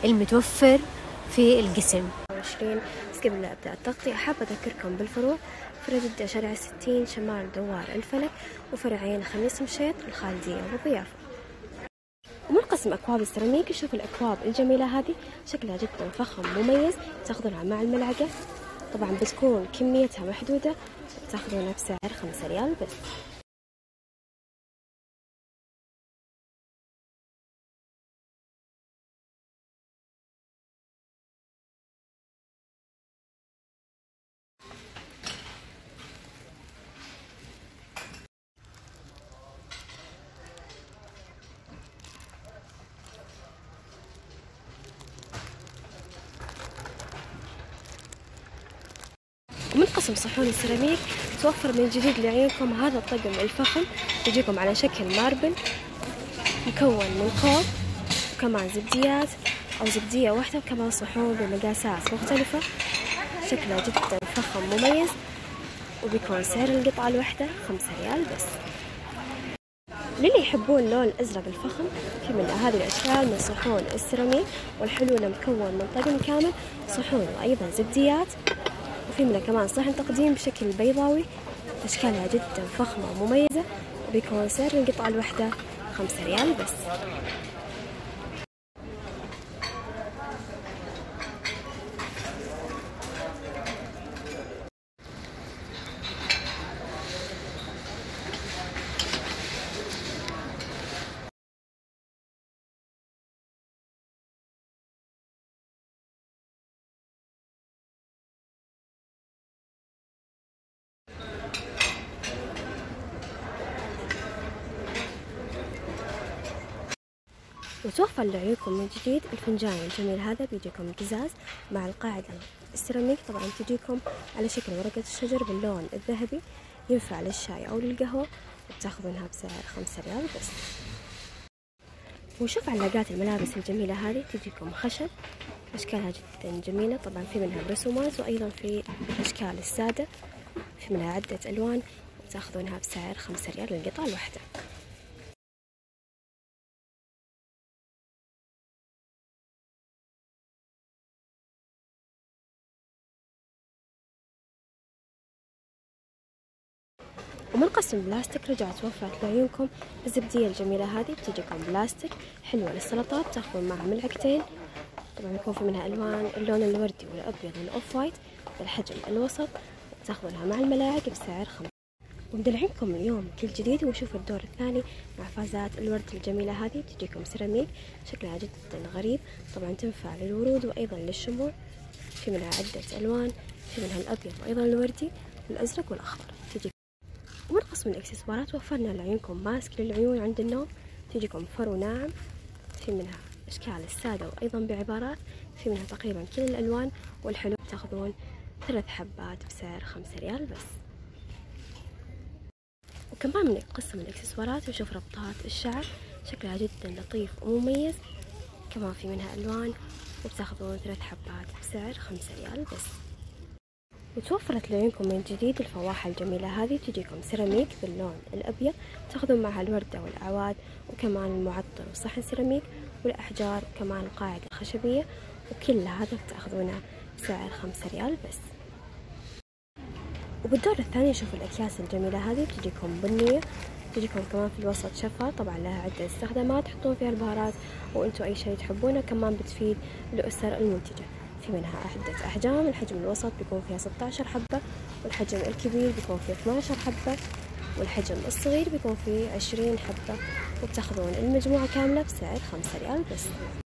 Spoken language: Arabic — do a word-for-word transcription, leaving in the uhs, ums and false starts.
المتوفر في القسم. عشرين. بس قبل لا أبدأ التغطية حابة أذكركم بالفروع: فرع جدة شارع الستين شمال دوار الفلك، وفرعين خميس مشيط الخالدية وبيافا. ومن قسم أكواب السيراميك نشوف الأكواب الجميلة هذه، شكلها جدا فخم مميز، تاخذونها مع الملعقة، طبعا بتكون كميتها محدودة، تاخذونها بسعر خمسة ريال بس. ومن قسم صحون السيراميك توفر من جديد لعيونكم هذا الطقم الفخم، يجيكم على شكل ماربل مكون من قوب وكمان زبديات أو زبدية واحدة، وكمان صحون بمقاسات مختلفة، شكلها جدا فخم مميز، وبيكون سعر القطعة الواحدة خمسة ريال بس. للي يحبون اللون الأزرق الفخم في من هذه الأشكال من صحون السيراميك، والحلو مكون من طقم كامل صحون وأيضا زبديات، وفي منها كمان صحن تقديم بشكل بيضاوي، أشكالها جدا فخمة ومميزة، وبيكون سعر القطعة الواحدة خمسة ريال بس. وتوفر لعيونكم من جديد الفنجان الجميل هذا، بيجيكم قزاز مع القاعدة السيراميك، طبعا تجيكم على شكل ورقة الشجر باللون الذهبي، ينفع للشاي أو للقهوة، وبتاخذونها بسعر خمسة ريال بس. وشوف علاقات الملابس الجميلة هذه، تجيكم خشب، أشكالها جدا جميلة، طبعا في منها برسومات وأيضا في الأشكال السادة، في منها عدة ألوان، وبتاخذونها بسعر خمسة ريال للقطعة الواحدة. ومن قسم بلاستيك رجعت توفرت لعيونكم الزبدية الجميلة هذه، بتجيكم بلاستيك حلوة للسلطات، تاخذون معها ملعقتين، طبعا يكون في منها ألوان اللون الوردي والأبيض والأوف وايت بالحجم الوسط، تاخذونها مع الملاعق بسعر خمسة. ومدلعينكم اليوم كل جديد، وشوفوا الدور الثاني مع فازات الورد الجميلة هذه، بتجيكم سيراميك، شكلها جدا غريب، طبعا تنفع للورود وأيضا للشموع، في منها عدة ألوان، في منها الأبيض وأيضا الوردي والأزرق والأخضر. تجي ومن قسم الإكسسوارات وفرنا لعيونكم ماسك للعيون عند النوم، تجيكم فرو ناعم، في منها أشكال السادة وأيضا بعبارات، في منها تقريبا كل الألوان، والحلو تاخذون ثلاث حبات بسعر خمسة ريال بس. وكمان من قسم الإكسسوارات نشوف ربطات الشعر، شكلها جدا لطيف ومميز، كمان في منها ألوان، وبتاخذون ثلاث حبات بسعر خمسة ريال بس. وتوفرت لعيونكم من جديد الفواحة الجميلة هذه، تجيكم سيراميك باللون الأبيض، تاخذون معها الوردة والأعواد، وكمان المعطر وصحن سيراميك والأحجار، وكمان القاعدة الخشبية، وكل هذا تاخذونه بسعر خمسة ريال بس. وبالدور الثاني نشوف الأكياس الجميلة هذه، تجيكم بنية، تجيكم كمان في الوسط شفا، طبعا لها عدة استخدامات، تحطون فيها البهارات وانتوا أي شيء تحبونه، كمان بتفيد الأسر المنتجة، في منها عدة أحجام، الحجم الوسط بيكون فيها ستة عشر حبة، والحجم الكبير بيكون فيه اثنا عشر حبة، والحجم الصغير بيكون فيه عشرين حبة، وبتاخذون المجموعة كاملة بسعر خمسة ريال بس.